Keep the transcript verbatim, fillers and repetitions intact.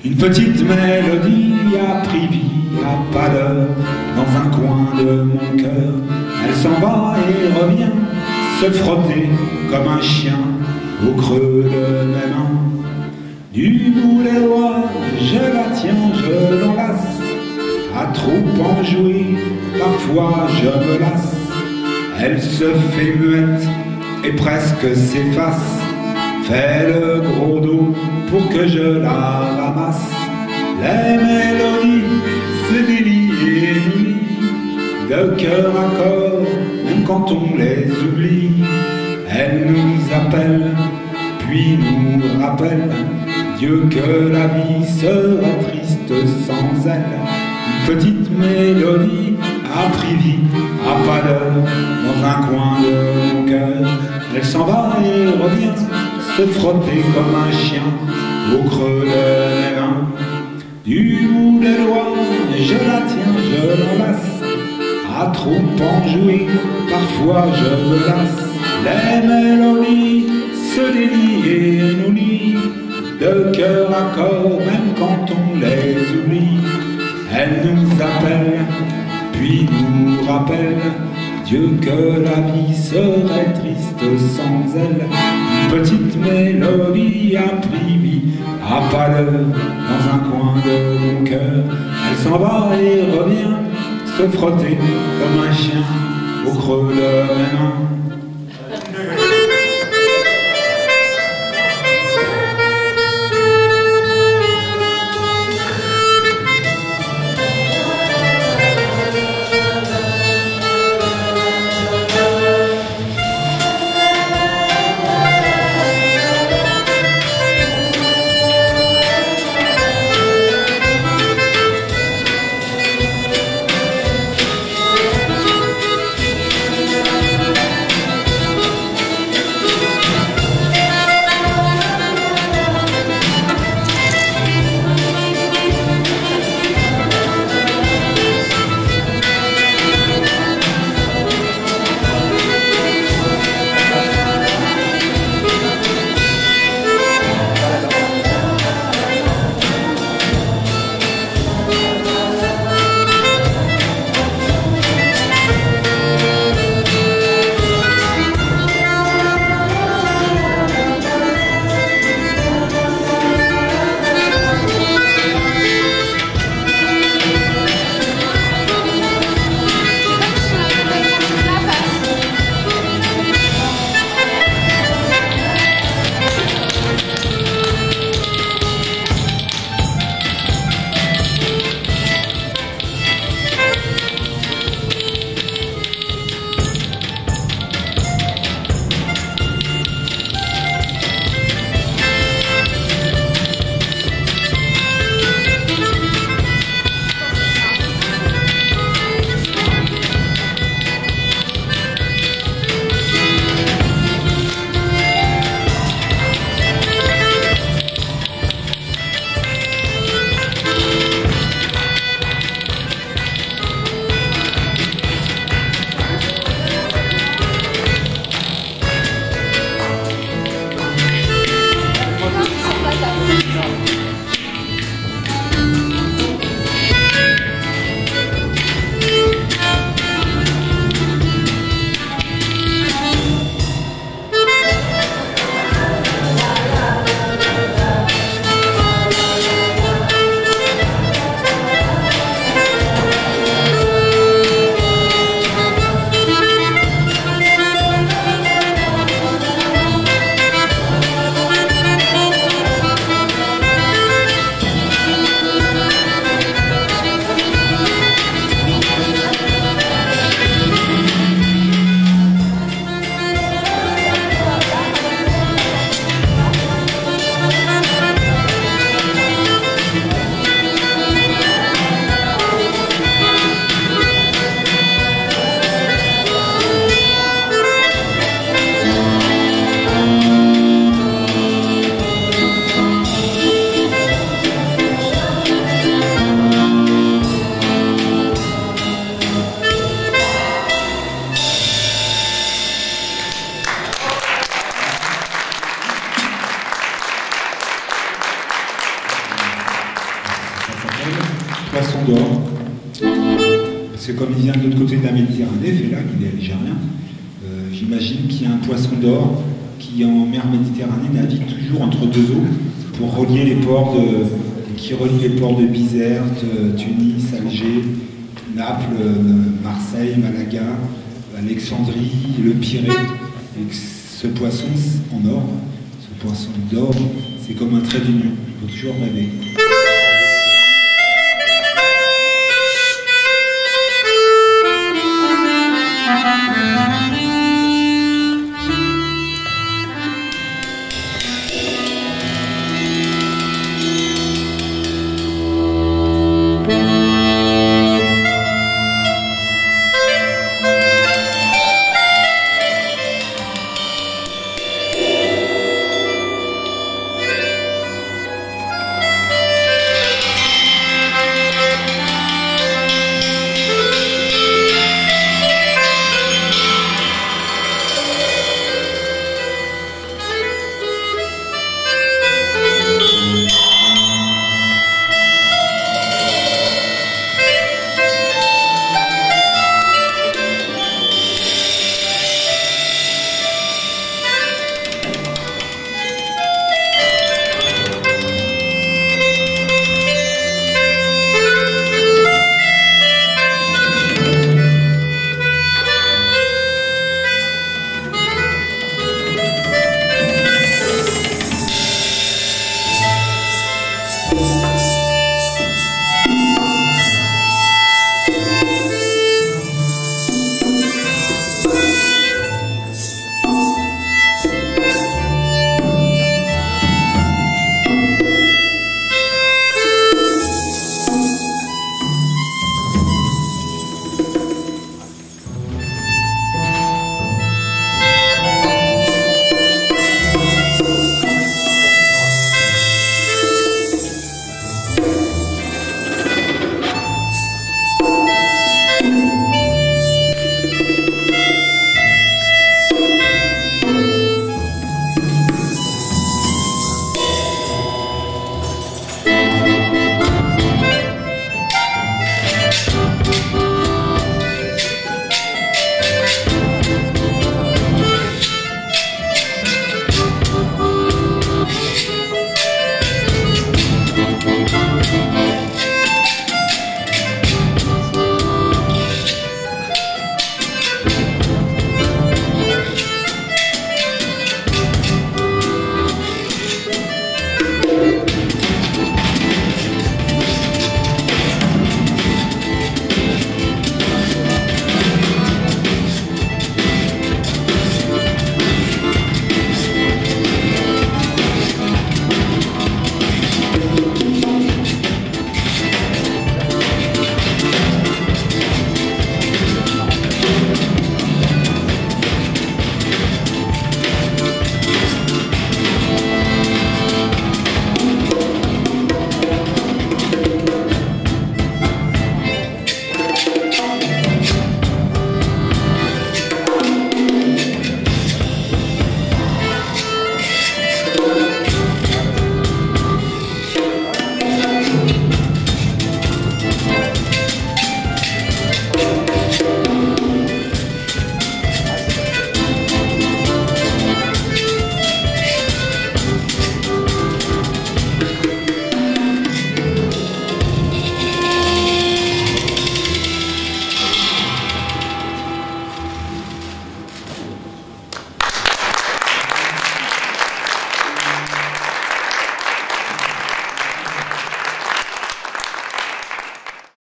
Une petite mélodie a pris vie à pas d'heure dans un coin de mon cœur. Elle s'en va et revient se frotter comme un chien au creux de mes mains. Du bout des doigts, je la tiens, je l'enlace. À trop en jouer, parfois je me lasse. Elle se fait muette et presque s'efface. Fait le gros dos pour que je la ramasse. Les mélodies se délient et nous lient de cœur à corps, même quand on les oublie. Elles nous appellent, puis nous rappellent Dieu que la vie serait triste sans elle. Une petite mélodie a pris vie à pas d'heure dans un coin de mon cœur. Elle s'en va et revient se frotter comme un chien au creux de mes mains. Du bout des doigts, je la tiens, je l'enlace. À trop en jouer, parfois je me lasse. Les mélodies se délient et nous lient de cœur à corps, même quand on les oublie. Elles nous appellent, puis nous rappellent Dieu que la vie serait triste sans elle. Une petite mélodie a pris vie à pas d'heure dans un coin de mon cœur. Elle s'en va et revient se frotter comme un chien au creux de mes mains. d'or. Parce que comme il vient de l'autre côté de la Méditerranée, Fela, il est algérien, euh, j'imagine qu'il y a un poisson d'or qui, en mer Méditerranée, navigue toujours entre deux eaux pour relier les ports de, qui relie les ports de Bizerte, Tunis, Alger, Naples, Marseille, Malaga, Alexandrie, le Pirée. Et que ce poisson en or, ce poisson d'or, c'est comme un trait d'union. Il faut toujours rêver.